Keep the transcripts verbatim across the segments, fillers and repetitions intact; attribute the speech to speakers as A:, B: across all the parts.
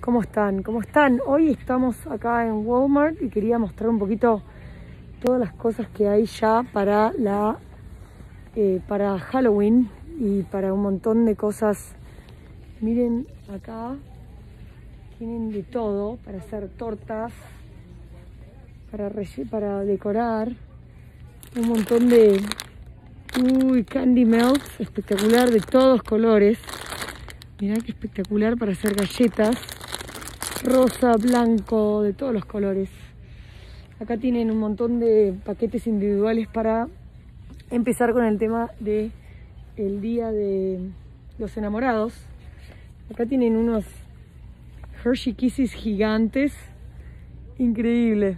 A: ¿Cómo están? ¿Cómo están? Hoy estamos acá en Walmart y quería mostrar un poquito todas las cosas que hay ya para la eh, para Halloween y para un montón de cosas. Miren acá, tienen de todo para hacer tortas, para, para decorar, un montón de uy, candy melts, espectacular, de todos colores. Mirá qué espectacular para hacer galletas, rosa, blanco, de todos los colores. Acá tienen un montón de paquetes individuales para empezar con el tema de el día de los enamorados. Acá tienen unos Hershey Kisses gigantes, increíble.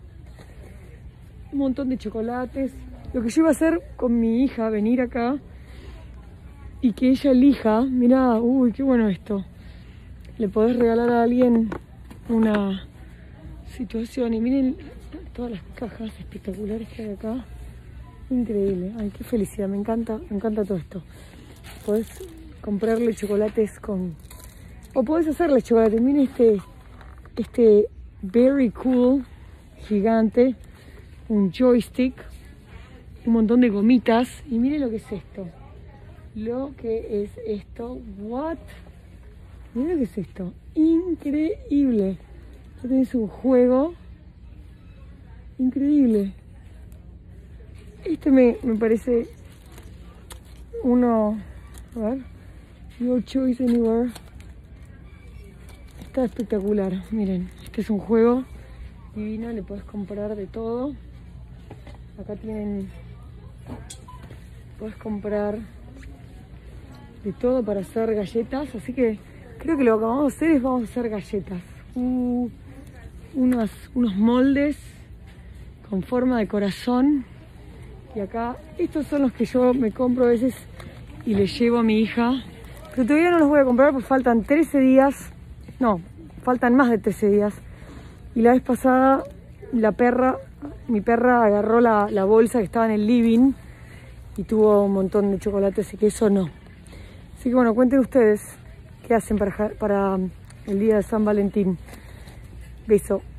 A: Un montón de chocolates. Lo que yo iba a hacer con mi hija, venir acá y que ella elija. Mirá, uy, qué bueno esto. Le podés regalar a alguien una situación. Y miren todas las cajas espectaculares que hay acá. Increíble. Ay, qué felicidad. Me encanta, me encanta todo esto. Podés comprarle chocolates con... O podés hacerle chocolates. Miren este, este Very Cool gigante. Un joystick. Un montón de gomitas. Y miren lo que es esto. Lo que es esto. What? Miren lo que es esto. Increíble. Ya tenés un juego. Increíble. Este me, me parece uno. A ver. Your choice anywhere. Está espectacular. Miren. Este es un juego divino. Le podés comprar de todo. Acá tienen. Podés comprar de todo para hacer galletas. Así que creo que lo que vamos a hacer es vamos a hacer galletas. Uh, unos, unos moldes con forma de corazón. Y acá, estos son los que yo me compro a veces y le llevo a mi hija. Pero todavía no los voy a comprar porque faltan trece días. No, faltan más de trece días. Y la vez pasada, la perra, mi perra agarró la, la bolsa que estaba en el living y tuvo un montón de chocolates y que eso no. Así que bueno, cuenten ustedes qué hacen para, para el día de San Valentín. Beso.